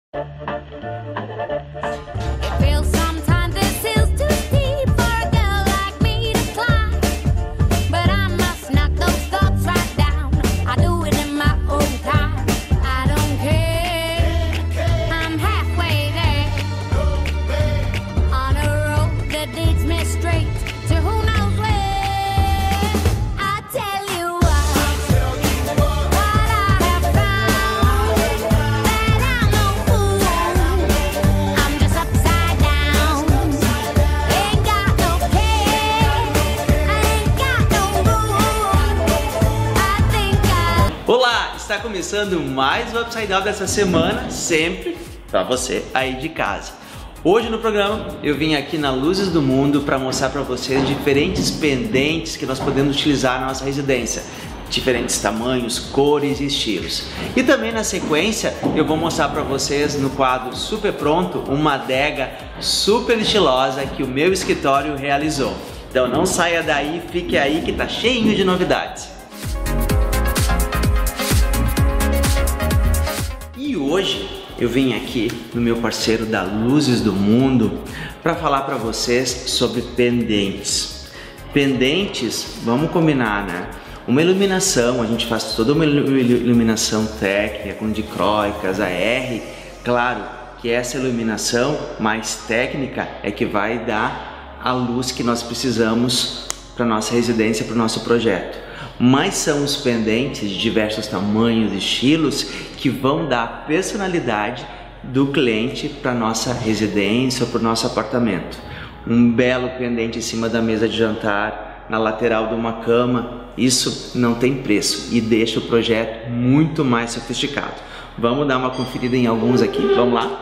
Olá, está começando mais o Upside Down dessa semana, sempre para você aí de casa. Hoje no programa eu vim aqui na Luzes do Mundo para mostrar para vocês diferentes pendentes que nós podemos utilizar na nossa residência. Diferentes tamanhos, cores e estilos. E também na sequência eu vou mostrar para vocês no quadro Super Pronto uma adega super estilosa que o meu escritório realizou. Então não saia daí, fique aí que tá cheio de novidades. E hoje eu vim aqui no meu parceiro da Luzes do Mundo para falar para vocês sobre pendentes. Pendentes, vamos combinar, né? Uma iluminação, a gente faz toda uma iluminação técnica com dicróicas, AR. Claro que essa iluminação mais técnica é que vai dar a luz que nós precisamos para nossa residência, para o nosso projeto. Mas são os pendentes de diversos tamanhos e estilos que vão dar a personalidade do cliente para nossa residência ou para o nosso apartamento. Um belo pendente em cima da mesa de jantar, na lateral de uma cama, isso não tem preço e deixa o projeto muito mais sofisticado. Vamos dar uma conferida em alguns aqui, vamos lá?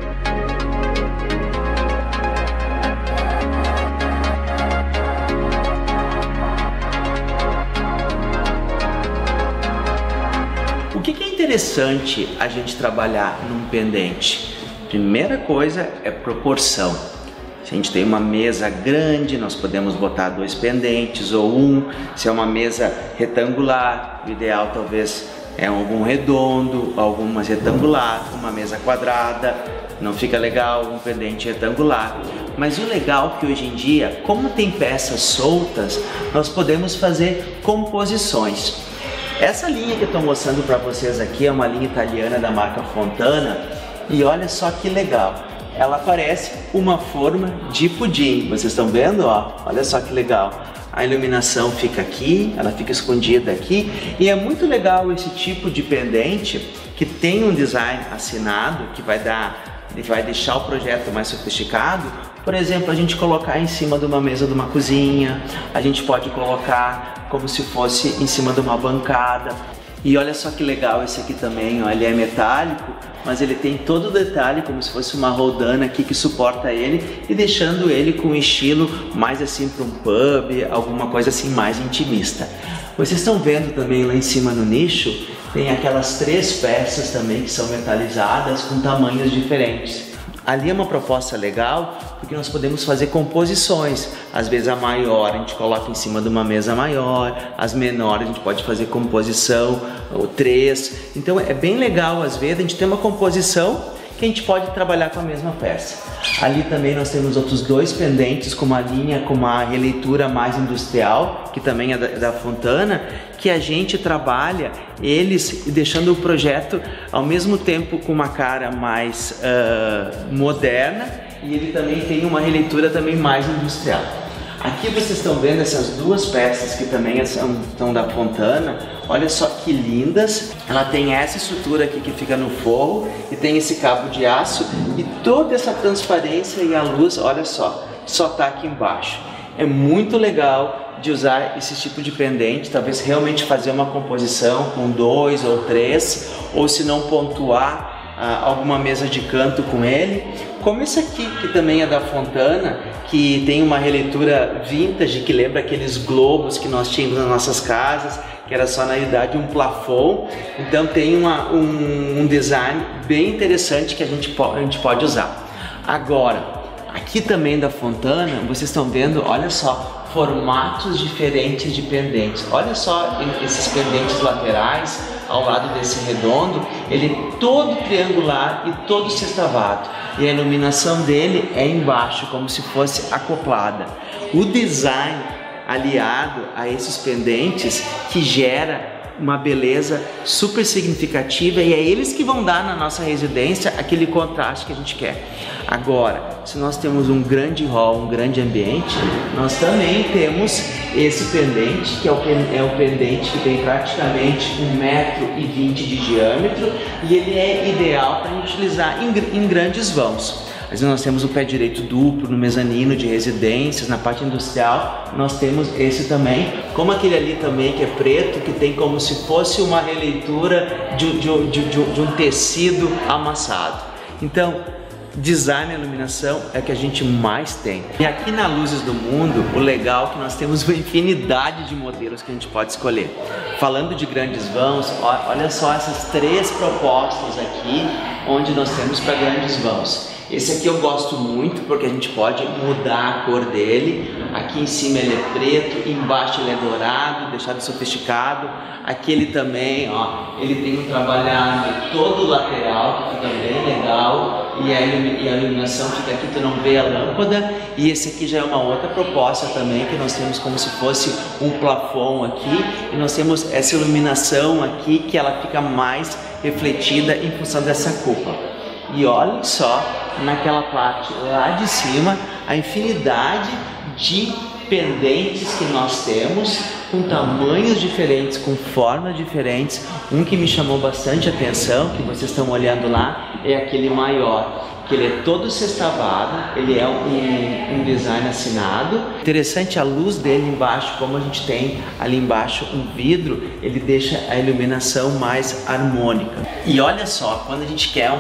O que é interessante a gente trabalhar num pendente? Primeira coisa é proporção. Se a gente tem uma mesa grande, nós podemos botar 2 pendentes ou um. Se é uma mesa retangular, o ideal talvez é algum redondo, algumas retangular, uma mesa quadrada. Não fica legal um pendente retangular. Mas o legal é que hoje em dia, como tem peças soltas, nós podemos fazer composições. Essa linha que eu estou mostrando para vocês aqui é uma linha italiana da marca Fontana e olha só que legal. Ela parece uma forma de pudim, vocês estão vendo? Ó? Olha só que legal. A iluminação fica aqui, ela fica escondida aqui e é muito legal esse tipo de pendente que tem um design assinado que vai deixar o projeto mais sofisticado. Por exemplo, a gente colocar em cima de uma mesa de uma cozinha, a gente pode colocar como se fosse em cima de uma bancada. E olha só que legal esse aqui também, ó, ele é metálico, mas ele tem todo o detalhe como se fosse uma roldana aqui que suporta ele e deixando ele com um estilo mais assim para um pub, alguma coisa assim mais intimista. Vocês estão vendo também lá em cima no nicho, tem aquelas 3 peças também que são metalizadas com tamanhos diferentes. Ali é uma proposta legal porque nós podemos fazer composições. Às vezes a maior a gente coloca em cima de uma mesa maior, as menores a gente pode fazer composição, ou 3. Então é bem legal às vezes a gente ter uma composição que a gente pode trabalhar com a mesma peça. Ali também nós temos outros 2 pendentes com uma linha, com uma releitura mais industrial, que também é da Fontana, que a gente trabalha eles deixando o projeto ao mesmo tempo com uma cara mais moderna e ele também tem uma releitura também mais industrial. Aqui vocês estão vendo essas 2 peças que também são da Fontana. Olha só que lindas. Ela tem essa estrutura aqui que fica no forro e tem esse cabo de aço e toda essa transparência e a luz, olha só tá aqui embaixo. É muito legal de usar esse tipo de pendente, talvez realmente fazer uma composição com 2 ou 3, ou se não pontuar alguma mesa de canto com ele, como esse aqui que também é da Fontana, que tem uma releitura vintage que lembra aqueles globos que nós tínhamos nas nossas casas, que era só na realidade um plafond. Então tem um design bem interessante que a gente pode usar. Agora, aqui também da Fontana, vocês estão vendo, olha só, formatos diferentes de pendentes. Olha só esses pendentes laterais, ao lado desse redondo, ele é todo triangular e todo sextavado. E a iluminação dele é embaixo, como se fosse acoplada. O design aliado a esses pendentes que gera uma beleza super significativa, e é eles que vão dar na nossa residência aquele contraste que a gente quer. Agora, se nós temos um grande hall, um grande ambiente, nós também temos esse pendente, que é o pendente que tem praticamente 1,20 m de diâmetro, e ele é ideal para a gente utilizar em grandes vãos. Mas nós temos o pé direito duplo no mezanino de residências, na parte industrial nós temos esse também, como aquele ali também que é preto, que tem como se fosse uma releitura de um tecido amassado. Então, design e iluminação é o que a gente mais tem. E aqui na Luzes do Mundo, o legal é que nós temos uma infinidade de modelos que a gente pode escolher. Falando de grandes vãos, olha só essas 3 propostas aqui, onde nós temos para grandes vãos. Esse aqui eu gosto muito porque a gente pode mudar a cor dele. Aqui em cima ele é preto, embaixo ele é dourado, deixado sofisticado. Aqui ele também, ó, ele tem um trabalhado todo lateral, que fica bem legal. E a iluminação fica aqui, tu não vê a lâmpada. E esse aqui já é uma outra proposta também, que nós temos como se fosse um plafond aqui. E nós temos essa iluminação aqui, que ela fica mais refletida em função dessa cúpula. E olhem só, naquela parte lá de cima, a infinidade de pendentes que nós temos, com tamanhos diferentes, com formas diferentes. Um que me chamou bastante atenção, que vocês estão olhando lá, é aquele maior, que ele é todo sextavado, ele é um design assinado. Interessante a luz dele embaixo, como a gente tem ali embaixo um vidro, ele deixa a iluminação mais harmônica. E olha só, quando a gente quer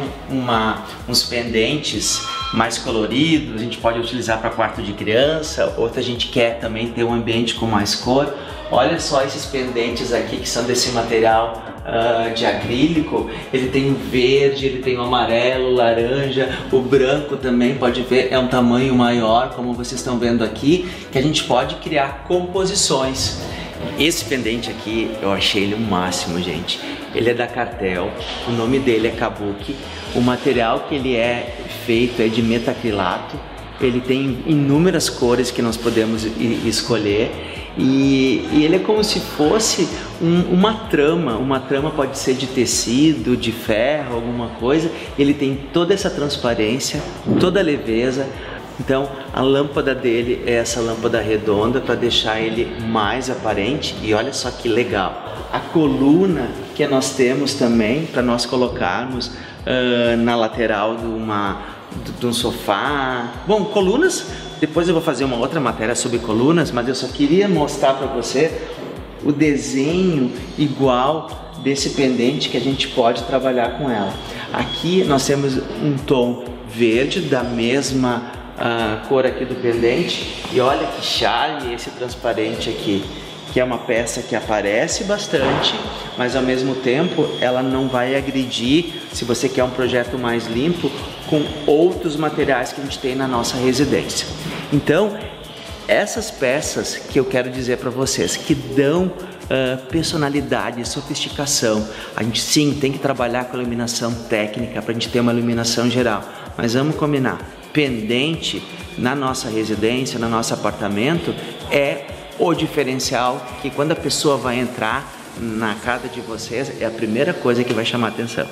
uns pendentes mais coloridos, a gente pode utilizar para quarto de criança, outra a gente quer também ter um ambiente com mais cor. Olha só esses pendentes aqui que são desse material de acrílico. Ele tem o verde, ele tem o amarelo, o laranja, o branco também, pode ver, é um tamanho maior, como vocês estão vendo aqui, que a gente pode criar composições. Esse pendente aqui, eu achei ele o máximo, gente. Ele é da Cartel, o nome dele é Kabuki, o material que ele é feito é de metacrilato, ele tem inúmeras cores que nós podemos escolher. E ele é como se fosse uma trama pode ser de tecido, de ferro, alguma coisa. Ele tem toda essa transparência, toda a leveza. Então a lâmpada dele é essa lâmpada redonda para deixar ele mais aparente. E olha só que legal, a coluna que nós temos também para nós colocarmos na lateral de um sofá. Bom, colunas, depois eu vou fazer uma outra matéria sobre colunas, mas eu só queria mostrar para você o desenho igual desse pendente que a gente pode trabalhar com ela. Aqui nós temos um tom verde da mesma cor aqui do pendente, e olha que charme esse transparente aqui, que é uma peça que aparece bastante, mas ao mesmo tempo ela não vai agredir, se você quer um projeto mais limpo, com outros materiais que a gente tem na nossa residência. Então, essas peças que eu quero dizer para vocês, que dão personalidade, sofisticação. A gente sim tem que trabalhar com a iluminação técnica para a gente ter uma iluminação geral, mas vamos combinar, pendente na nossa residência, no nosso apartamento, é o diferencial que quando a pessoa vai entrar na casa de vocês, é a primeira coisa que vai chamar a atenção.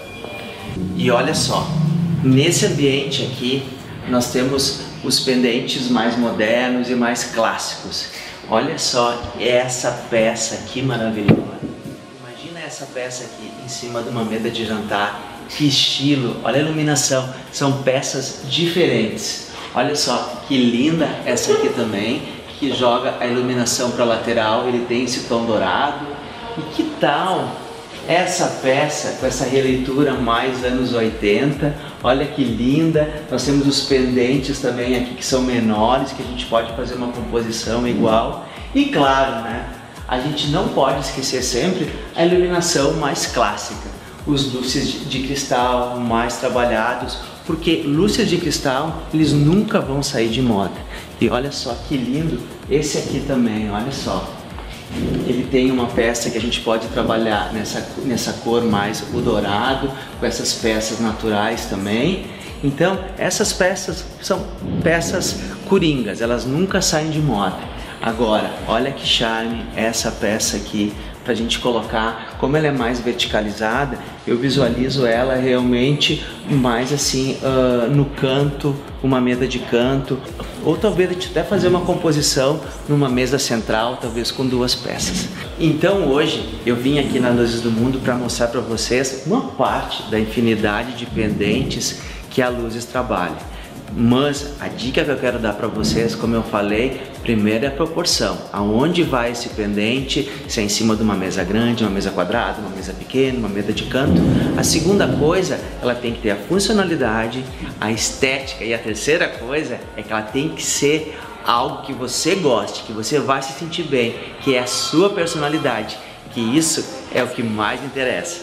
E olha só, nesse ambiente aqui nós temos os pendentes mais modernos e mais clássicos. Olha só essa peça aqui maravilhosa. Imagina essa peça aqui em cima de uma mesa de jantar. Que estilo, olha a iluminação, são peças diferentes. Olha só que linda essa aqui também, que joga a iluminação para a lateral, ele tem esse tom dourado. E que tal essa peça com essa releitura mais anos 80? Olha que linda. Nós temos os pendentes também aqui que são menores, que a gente pode fazer uma composição igual. E claro, né, a gente não pode esquecer sempre a iluminação mais clássica. Os luzes de cristal mais trabalhados, porque luzes de cristal eles nunca vão sair de moda. E olha só que lindo esse aqui também, olha só. Ele tem uma peça que a gente pode trabalhar nessa cor mais o dourado, com essas peças naturais também. Então, essas peças são peças coringas, elas nunca saem de moda. Agora, olha que charme essa peça aqui, pra gente colocar, como ela é mais verticalizada, eu visualizo ela realmente mais assim, no canto, uma mesa de canto, ou talvez a gente até fazer uma composição numa mesa central, talvez com 2 peças. Então hoje eu vim aqui na Luzes do Mundo para mostrar para vocês uma parte da infinidade de pendentes que a Luzes trabalha. Mas a dica que eu quero dar para vocês, como eu falei, primeiro é a proporção. Aonde vai esse pendente, se é em cima de uma mesa grande, uma mesa quadrada, uma mesa pequena, uma mesa de canto. A segunda coisa, ela tem que ter a funcionalidade, a estética. E a terceira coisa é que ela tem que ser algo que você goste, que você vai se sentir bem, que é a sua personalidade, que isso é o que mais interessa.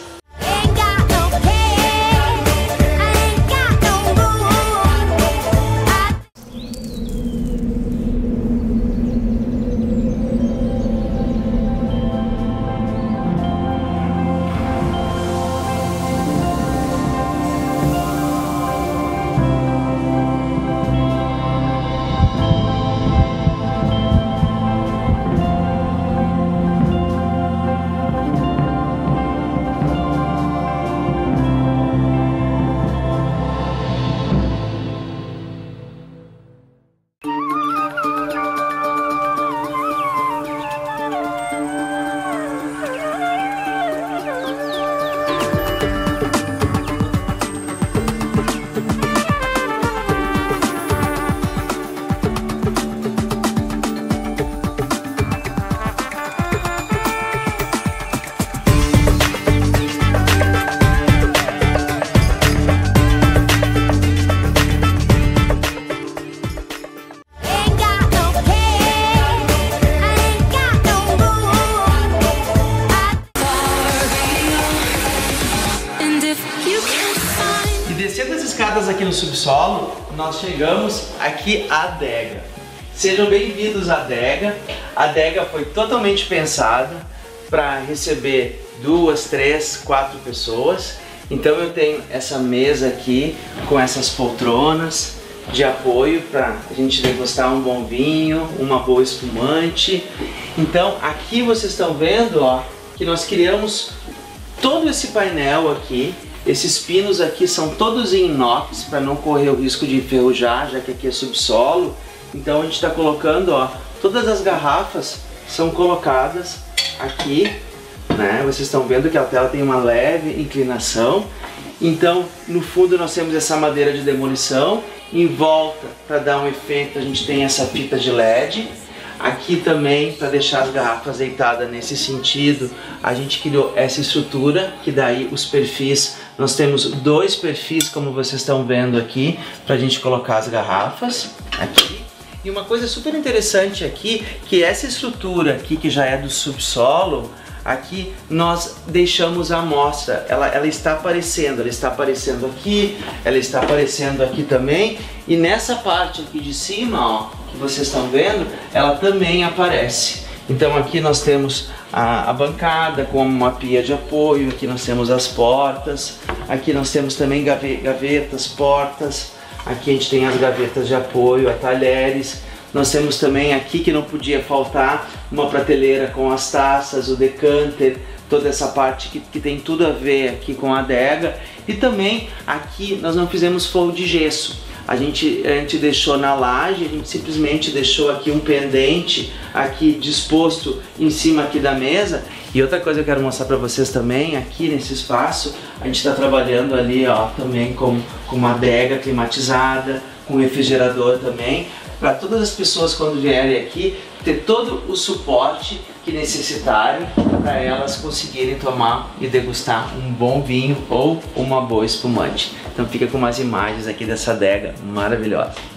Descendo as escadas aqui no subsolo, nós chegamos aqui à adega. Sejam bem-vindos à adega. A adega foi totalmente pensada para receber 2, 3, 4 pessoas. Então eu tenho essa mesa aqui com essas poltronas de apoio para a gente degustar um bom vinho, uma boa espumante. Então aqui vocês estão vendo, ó, que nós criamos todo esse painel aqui. Esses pinos aqui são todos em inox para não correr o risco de enferrujar, já que aqui é subsolo. Então a gente está colocando, ó, todas as garrafas são colocadas aqui, né? Vocês estão vendo que a tela tem uma leve inclinação. Então no fundo nós temos essa madeira de demolição. Em volta, para dar um efeito, a gente tem essa fita de LED. Aqui também, para deixar as garrafas deitadas nesse sentido, a gente criou essa estrutura, que daí os perfis, nós temos 2 perfis, como vocês estão vendo aqui, para a gente colocar as garrafas aqui. E uma coisa super interessante aqui, que essa estrutura aqui, que já é do subsolo, aqui nós deixamos a amostra, ela está aparecendo aqui, ela está aparecendo aqui também, e nessa parte aqui de cima, ó, que vocês estão vendo, ela também aparece. Então aqui nós temos a bancada com uma pia de apoio, aqui nós temos as portas, aqui nós temos também gavetas, portas, aqui a gente tem as gavetas de apoio, a talheres. Nós temos também aqui, que não podia faltar, uma prateleira com as taças, o decanter, toda essa parte que tem tudo a ver aqui com a adega. E também aqui nós não fizemos forro de gesso. A gente deixou na laje, a gente simplesmente deixou aqui um pendente aqui disposto em cima aqui da mesa. E outra coisa que eu quero mostrar para vocês também, aqui nesse espaço, a gente está trabalhando ali, ó, também com uma adega climatizada, com refrigerador também, para todas as pessoas quando vierem aqui ter todo o suporte que necessitarem para elas conseguirem tomar e degustar um bom vinho ou uma boa espumante. Então fica com umas imagens aqui dessa adega maravilhosa.